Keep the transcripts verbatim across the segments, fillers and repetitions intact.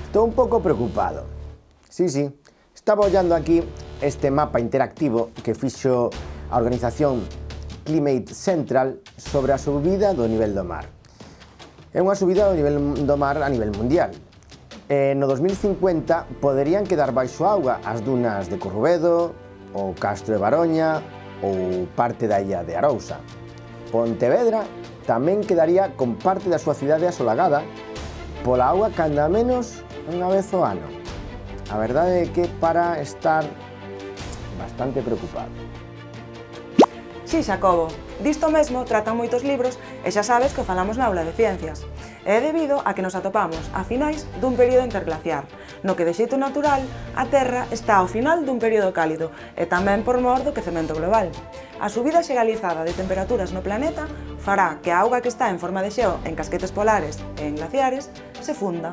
Estou un pouco preocupado. Sí, sí, estaba ollando aquí este mapa interactivo que fixo a organización Climate Central sobre a subida do nivel do mar. É unha subida do nivel do mar a nivel mundial. E no dos mil cincuenta poderían quedar baixo auga as dunas de Currubedo, o Castro de Baroña ou parte da illa de Arousa. Pontevedra tamén quedaría con parte da súa cidade asolagada pola auga canda menos unha vez ao ano. A verdade é que para estar bastante preocupado. Si, Xacobo, disto mesmo tratan moitos libros e xa sabes que falamos na aula de ciencias. É debido a que nos atopamos a finais dun período interglaciar, no que de xeito natural a Terra está ao final dun período cálido e tamén por mor do quecemento global. A subida xeralizada de temperaturas no planeta fará que a auga que está en forma de xeo en casquetes polares e en glaciares se funda.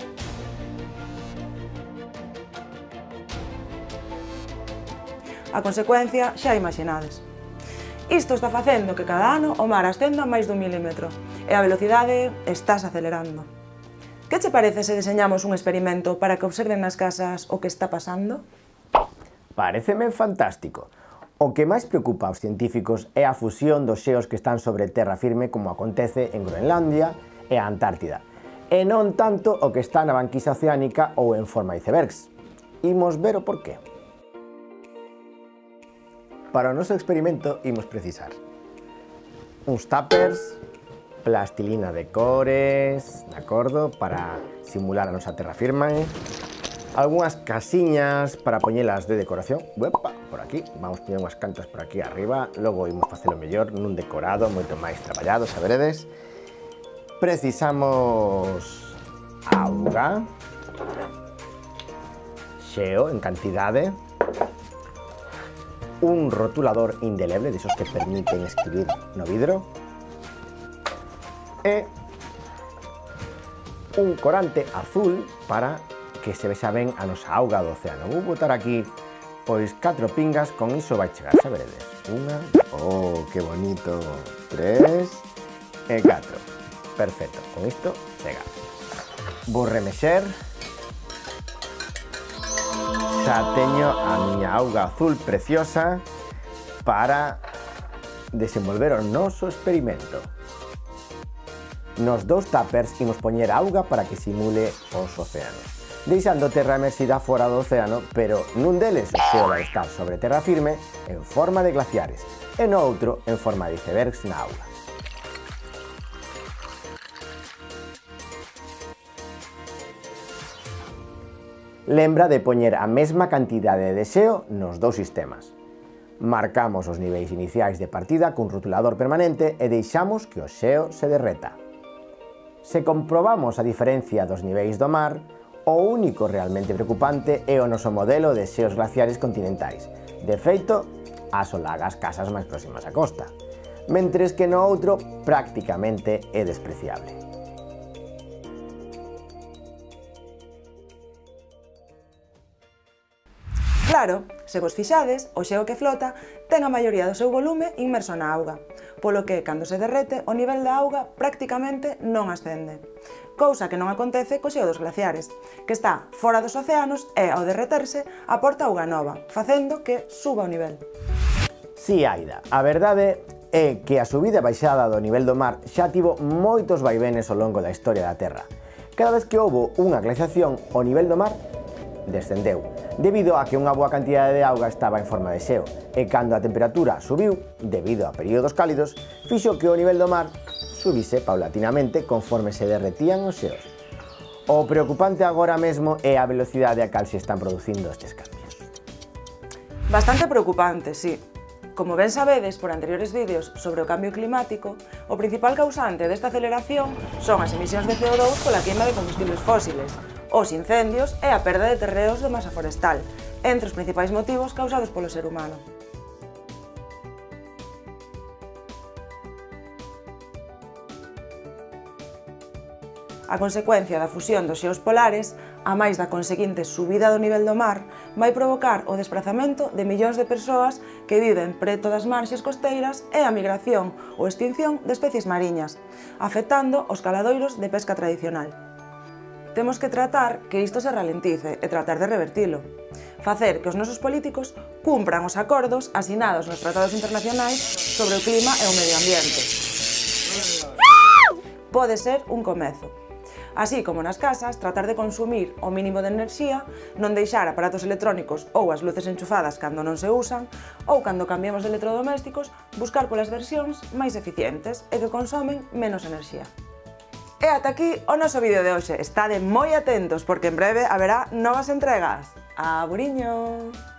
A consecuencia xa imaginades. Isto está facendo que cada ano o mar ascenda máis dun milímetro e a velocidade estás acelerando. Que che parece se deseñamos un experimento para que observen nas casas o que está pasando? Paréceme fantástico. O que máis preocupa aos científicos é a fusión dos xeos que están sobre terra firme como acontece en Groenlandia e a Antártida, e non tanto o que está na banquisa oceánica ou en forma de icebergs. Imos ver o porqué. Para o noso experimento imos precisar uns tuppers, plastilina de cores, de acordo, para simular a nosa terra firme, algunhas casiñas para poñelas de decoración, uepa, por aquí, vamos poñer unhas cantas por aquí arriba, logo imos facelo mellor nun decorado moito máis traballado, xa veredes. Precisamos auga, xeo en cantidade, un rotulador indeleble, desos que permiten escribir no vidro, e un corante azul para que se vexa ben a nosa auga do océano. Vou botar aquí pois catro pingas, con iso vai chegar, xa veredes. Unha, oh, que bonito, tres e catro. Perfecto, con isto chega. Vou remexer. Xa teño a miña auga azul preciosa para desenvolver o noso experimento. Nos dous tuppers imos poñer auga para que simule os océanos, deixando terra emerxida fora do océano, pero nun deles o xeo vai estar sobre terra firme en forma de glaciares e no outro en forma de icebergs na auga. Lembra de poñer a mesma cantidade de xeo nos dous sistemas. Marcamos os niveis iniciais de partida cun rotulador permanente e deixamos que o xeo se derreta. Se comprobamos a diferencia dos niveis do mar, o único realmente preocupante é o noso modelo de xeos glaciares continentais. De feito, asolaga as casas máis próximas á costa, mentres que no outro prácticamente é despreciable. Claro, se vos fixades, o xeo que flota ten a maioría do seu volume inmerso na auga, polo que, cando se derrete, o nivel da auga prácticamente non ascende. Cousa que non acontece co xeo dos glaciares, que está fora dos océanos e, ao derreterse, aporta auga nova, facendo que suba o nivel. Si, Aida, a verdade é que a subida e baixada do nivel do mar xa tivo moitos vaivenes ao longo da historia da Terra. Cada vez que houbo unha glaciación, o nivel do mar descendeu, debido a que unha boa cantidade de auga estaba en forma de xeo, e cando a temperatura subiu, debido a períodos cálidos, fixo que o nivel do mar subise paulatinamente conforme se derretían os xeos. O preocupante agora mesmo é a velocidade a cal se están producindo estes cambios. Bastante preocupante, sí. Como ben sabedes por anteriores vídeos sobre o cambio climático, o principal causante desta aceleración son as emisións de C O dous pola queima de combustibles fósiles, os incendios e a perda de terreos de masa forestal, entre os principais motivos causados polo ser humano. A consecuencia da fusión dos xeos polares, a máis da conseguinte subida do nivel do mar, vai provocar o desprazamento de millóns de persoas que viven preto das marxes costeiras e a migración ou extinción de especies mariñas, afectando os caladoiros de pesca tradicional. temos que tratar que isto se ralentice e tratar de revertilo. Facer que os nosos políticos cumpran os acordos asinados nos tratados internacionais sobre o clima e o medio ambiente. Pode ser un comezo. Así como nas casas, tratar de consumir o mínimo de enerxía, non deixar aparatos electrónicos ou as luces enchufadas cando non se usan, ou cando cambiamos de electrodomésticos, buscar polas versións máis eficientes e que consomen menos enerxía. E ata aquí o noso vídeo de hoxe. Estade moi atentos porque en breve haberá novas entregas. Aburiño!